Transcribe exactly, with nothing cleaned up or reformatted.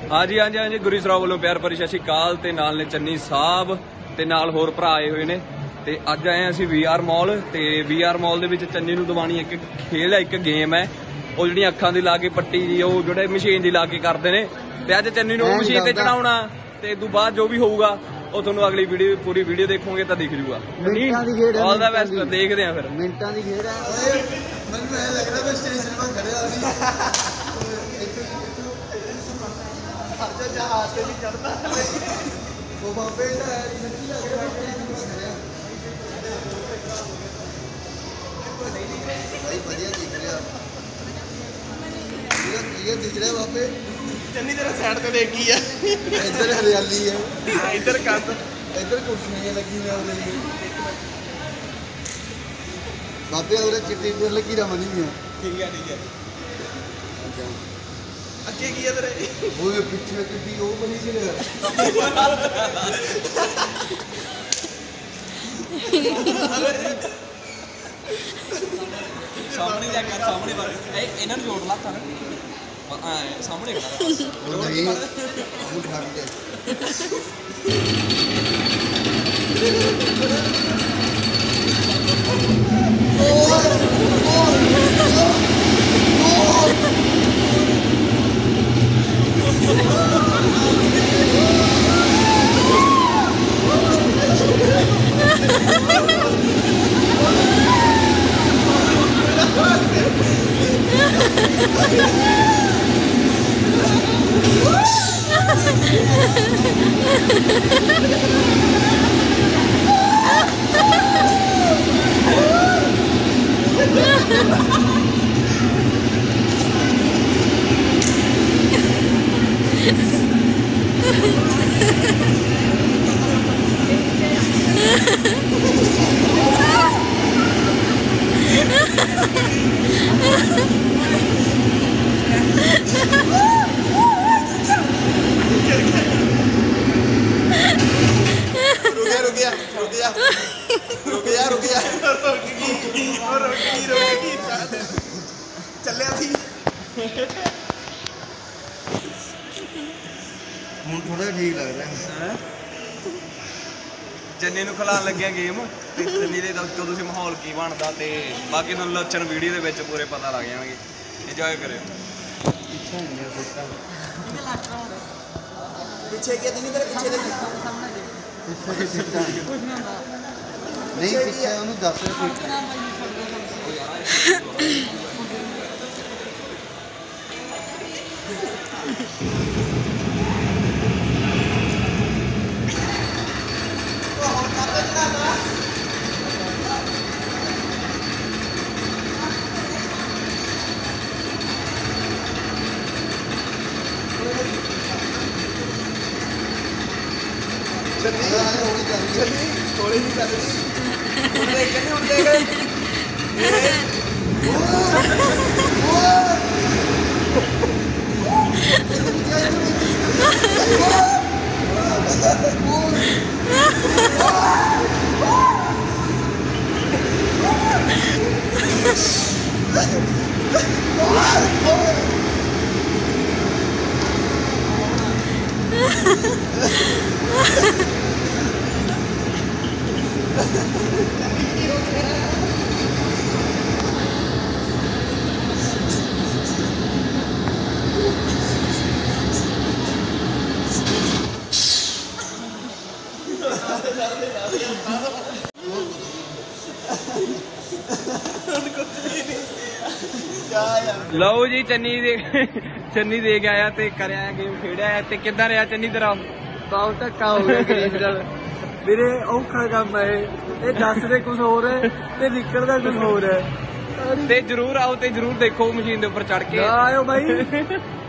हाँ जी हाँ जी हाँ जी गुरी सराव वालों प्यार भरी सत श्री अकाल ते नाल ने चन्नी साहब ते नाल होर भरा आए हुए ने ते अज आए असीं वी आर मॉल ते वी आर मॉल दे विच चन्नी नूं दवानी एक खेल है, एक गेम है। ਉਹ ਜਿਹੜੀਆਂ ਅੱਖਾਂ ਦੀ ਲਾ ਕੇ ਪੱਟੀ ਜੀ ਉਹ ਜਿਹੜੇ ਮਸ਼ੀਨ ਦੀ ਲਾ ਕੇ ਕਰਦੇ ਨੇ ਤੇ ਅੱਜ ਚੰਨੀ ਨੂੰ ਮਸ਼ੀਨ ਤੇ ਚੜਾਉਣਾ ਤੇ ਇਸ ਤੋਂ ਬਾਅਦ ਜੋ ਵੀ ਹੋਊਗਾ ਉਹ ਤੁਹਾਨੂੰ ਅਗਲੀ ਵੀਡੀਓ ਪੂਰੀ ਵੀਡੀਓ ਦੇਖੋਗੇ ਤਾਂ ਦਿਖ ਜੂਗਾ। ਮਿੰਟਾਂ ਦੀ ਖੇਡ ਹੈ, ਆਲ ਦਾ ਬੈਸਟ ਦੇਖਦੇ ਆ ਫਿਰ ਮਿੰਟਾਂ ਦੀ ਖੇਡ ਹੈ। ਮੈਨੂੰ ਐ ਲੱਗ ਰਿਹਾ ਮੈਂ ਸਟੇਸ਼ਨ 'ਤੇ ਖੜਿਆ ਸੀ ਅੱਜ ਜਹਾਜ਼ ਤੇ ਨਹੀਂ ਚੜਦਾ ਉਹ ਬਾਬੇ ਦਾ ਨੱਚੀ ਲੱਗ ਰਿਹਾ ਭਾਈ ਵਧੀਆ ਦਿਖ ਰਿਹਾ ये दिख रहा है वहाँ पे चन्नी तेरा साइड पे देखी है इधर हरियाली है इधर कंध इधर कुर्सियां लगी हुई है बाबे और चिट्टी पर लगी रहा बनी है। ठीक है ठीक है अक्के किया तेरे वो पीछे चिट्टी वो बनी थी सामने जाकर सामने ए इन्हां जोड़ ला था सामने थोड़ा ठीक लग रहा है चन्नी ਨੂੰ ਖਿਲਾਉਣ ਲੱਗਿਆ ਗੇਮ ਤੇ ਚੰਨੀ ਦੇ ਤੋਂ ਤੁਸੀਂ ਮਾਹੌਲ ਕੀ ਬਣਦਾ ਤੇ ਬਾਕੀ ਤੁਹਾਨੂੰ ਲੱਛਣ ਵੀਡੀਓ ਦੇ ਵਿੱਚ ਪੂਰੇ ਪਤਾ ਲੱਗ ਜਾਣਗੇ। ਇੰਜੋਏ ਕਰਿਓ। ਪਿੱਛੇ ਨਹੀਂ ਆ ਸਿੱਟਾ ਇਹਦੇ ਲੱਛਣ ਹੋਣੇ ਪਿੱਛੇ ਕੀ ਨਹੀਂ ਤੇਰੇ ਪਿੱਛੇ ਦੇ ਪਿੱਛੇ ਸਿੱਟਾ ਕੁਝ ਨਹੀਂ ਹੁੰਦਾ ਨਹੀਂ ਪਿੱਛੇ ਉਹਨੂੰ ਦੱਸ थोड़ी नहीं कर ਲਓ ਜੀ ਚੰਨੀ ਦੇ ਚੰਨੀ ਦੇ ਕੇ ਆਇਆ ਤੇ ਕਰਿਆ ਗੇਮ ਖੇਡਿਆ ਤੇ ਕਿੱਦਾਂ ਰਿਹਾ ਚੰਨੀ ਤੇਰਾ? ਬਹੁਤ ਧੱਕਾ ਹੋ ਗਿਆ ਗਰੀਬ ਨਾਲ ਵੀਰੇ ਔਖਾ ਕੰਮ ਹੈ ਇਹ ਦੱਸਦੇ ਕੁਝ ਹੋਰ ਹੈ ਤੇ ਨਿਕਲਦਾ ਕੁਝ ਹੋਰ ਹੈ। ਤੇ ਜਰੂਰ ਆਓ ਤੇ ਜਰੂਰ ਦੇਖੋ ਮਸ਼ੀਨ ਦੇ ਉੱਪਰ ਚੜ ਕੇ ਆਇਓ ਬਾਈ।